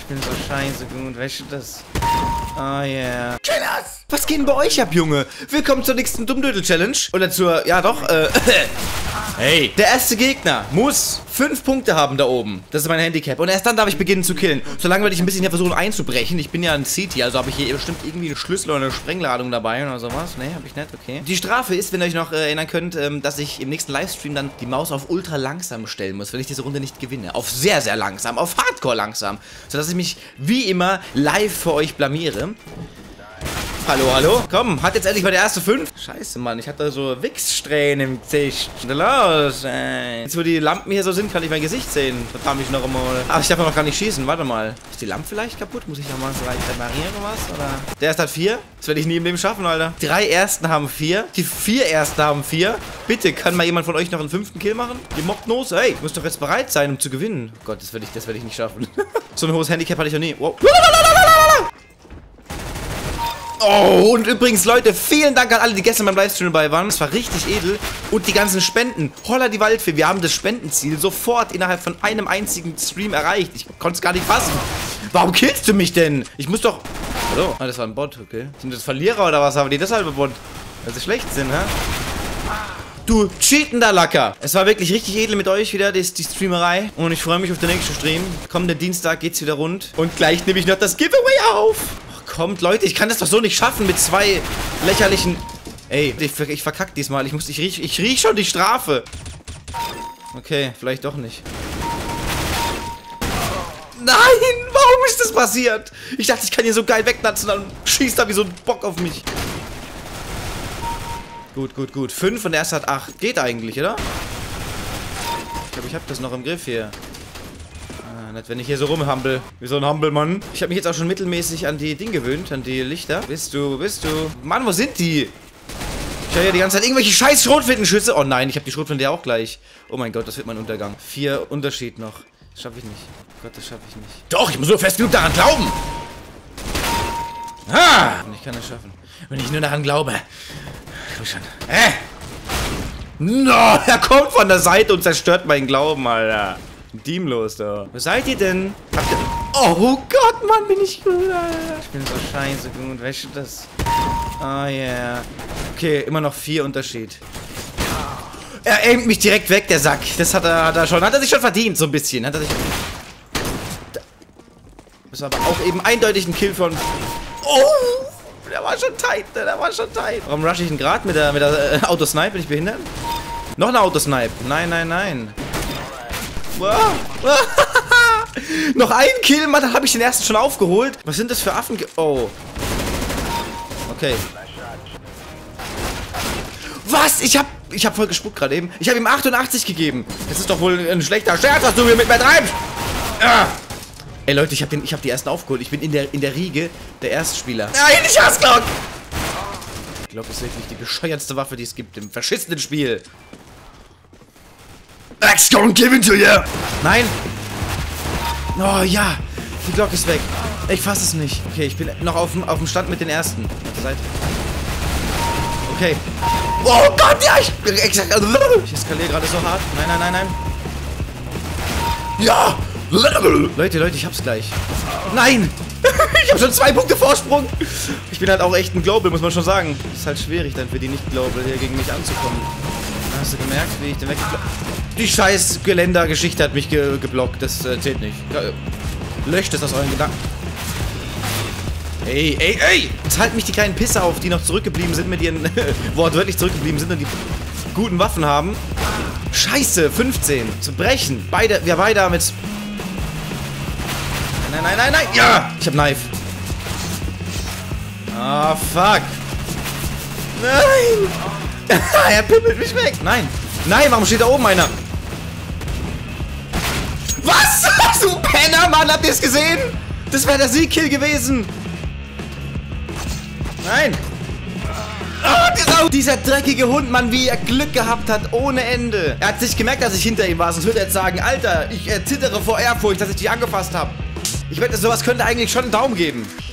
Ich bin so scheiße gut, weißt du das? Oh yeah. Killers! Was geht denn bei euch ab, Junge? Willkommen zur nächsten Dummdödel-Challenge. Oder zur, ja doch, hey. Der erste Gegner muss 5 Punkte haben da oben. Das ist mein Handicap. Und erst dann darf ich beginnen zu killen. Solange werde ich ein bisschen hier versuchen einzubrechen. Ich bin ja ein CT, also habe ich hier bestimmt irgendwie einen Schlüssel oder eine Sprengladung dabei oder sowas. Ne, habe ich nicht, okay. Die Strafe ist, wenn ihr euch noch erinnern könnt, dass ich im nächsten Livestream dann die Maus auf ultra langsam stellen muss, wenn ich diese Runde nicht gewinne. Auf sehr, sehr langsam, auf Hardcore langsam. Sodass ich mich wie immer live für euch blamiere. Hallo, hallo. Komm, hat jetzt endlich mal der erste 5. Scheiße, Mann. Ich hatte so Wichssträhnen im Gesicht. Schnell los, ey. Jetzt, wo die Lampen hier so sind, kann ich mein Gesicht sehen. Verdammt mich noch einmal. Ach, ich darf noch gar nicht schießen. Warte mal. Ist die Lampe vielleicht kaputt? Muss ich noch mal vielleicht reparieren oder was? Oder? Der erste hat 4. Das werde ich nie im Leben schaffen, Alter. Die 3 ersten haben 4. Die 4 ersten haben 4. Bitte, kann mal jemand von euch noch einen 5. Kill machen? Ihr mobbt los. Hey, ich muss doch jetzt bereit sein, um zu gewinnen. Oh Gott, das werde ich nicht schaffen. So ein hohes Handicap hatte ich noch nie. Wow. Oh, und übrigens, Leute, vielen Dank an alle, die gestern beim Livestream dabei waren. Das war richtig edel. Und die ganzen Spenden. Holla die Waldfee, wir haben das Spendenziel sofort innerhalb von einem einzigen Stream erreicht. Ich konnte es gar nicht fassen. Warum killst du mich denn? Ich muss doch... Hallo? Ah, das war ein Bot, okay. Sind das Verlierer oder was? Haben die deshalb Bot? Weil sie schlecht sind, hä? Du cheatender Lacker. Es war wirklich richtig edel mit euch wieder, die Streamerei. Und ich freue mich auf den nächsten Stream. Kommenden Dienstag geht's wieder rund. Und gleich nehme ich noch das Giveaway auf. Kommt, Leute, ich kann das doch so nicht schaffen mit 2 lächerlichen... Ey, ich verkack diesmal. Ich riech schon die Strafe. Okay, vielleicht doch nicht. Nein, warum ist das passiert? Ich dachte, ich kann hier so geil wegnatzen, dann schießt da wie so ein Bock auf mich. Gut, gut, gut. 5 und der erste hat 8. Geht eigentlich, oder? Ich glaube, ich habe das noch im Griff hier. Nicht, wenn ich hier so rumhampel. Wie so ein Hampelmann. Ich habe mich jetzt auch schon mittelmäßig an die Dinge gewöhnt, an die Lichter. Bist du? Mann, wo sind die? Ich höre ja die ganze Zeit irgendwelche scheiß Schrotflintenschüsse. Oh nein, ich habe die Schrotflinte ja auch gleich. Oh mein Gott, das wird mein Untergang. 4 Unterschied noch. Das schaffe ich nicht. Oh Gott, das schaffe ich nicht. Doch, ich muss nur fest genug daran glauben. Ah! Ich kann es schaffen. Wenn ich nur daran glaube. Komm schon. No, er kommt von der Seite und zerstört meinen Glauben, Alter. Teamlos da. Wo seid ihr denn? Oh Gott, Mann, bin ich gut, Alter. Ich bin so scheiße gut, weißt du das? Oh yeah. Okay, immer noch 4 Unterschied. Er aimt mich direkt weg, der Sack. Das hat er sich schon verdient, so ein bisschen. Das war aber auch eben eindeutig ein Kill von... Oh! Der war schon tight, der war schon tight. Warum rush ich ihn gerade mit der Autosnipe? Bin ich behindert? Noch eine Autosnipe. Nein, nein, nein. Noch ein Kill, Mann, dann habe ich den ersten schon aufgeholt. Was sind das für Affen? Oh. Okay. Was? Ich hab voll gespuckt gerade eben. Ich habe ihm 88 gegeben. Das ist doch wohl ein schlechter Scherz, was du hier mit mir treibst. Ah. Ey, Leute, ich hab die ersten aufgeholt. Ich bin in der Riege der Erstspieler. Nein, ich hasse Glock. Glock ist wirklich die bescheuertste Waffe, die es gibt im verschissenen Spiel. Axe gonna give it to you! Nein! Oh ja! Die Glock ist weg. Ich fasse es nicht. Okay, ich bin noch auf dem Stand mit den ersten. Auf der Seite. Okay. Oh Gott, ja! Ich eskaliere gerade so hart. Nein, nein, nein, nein. Ja! Leute, ich hab's gleich. Nein! Ich habe schon 2 Punkte Vorsprung. Ich bin halt auch echt ein Global, muss man schon sagen. Ist halt schwierig dann für die Nicht-Global hier gegen mich anzukommen. Hast du gemerkt, wie ich den weggeblockt? Die scheiß Geländer-Geschichte hat mich geblockt. Das zählt nicht. Löscht es aus euren Gedanken. Ey, ey, ey! Jetzt halten mich die kleinen Pisser auf, die noch zurückgeblieben sind mit ihren... wortwörtlich zurückgeblieben sind und die guten Waffen haben. Scheiße, 15. Zu brechen. Wir beide haben jetzt... Nein, nein, nein, nein! Ja! Ich hab Knife. Ah, fuck. Nein! Er pimmelt mich weg. Nein. Nein, warum steht da oben einer? Was? Du Penner, Mann, habt ihr es gesehen? Das wäre der Siegkill gewesen. Nein. Oh, dieser dreckige Hund, Mann, wie er Glück gehabt hat, ohne Ende. Er hat sich gemerkt, dass ich hinter ihm war, sonst würde er jetzt sagen, Alter, ich zittere vor Ehrfurcht, dass ich dich angefasst habe. Ich wette, sowas könnte eigentlich schon einen Daumen geben.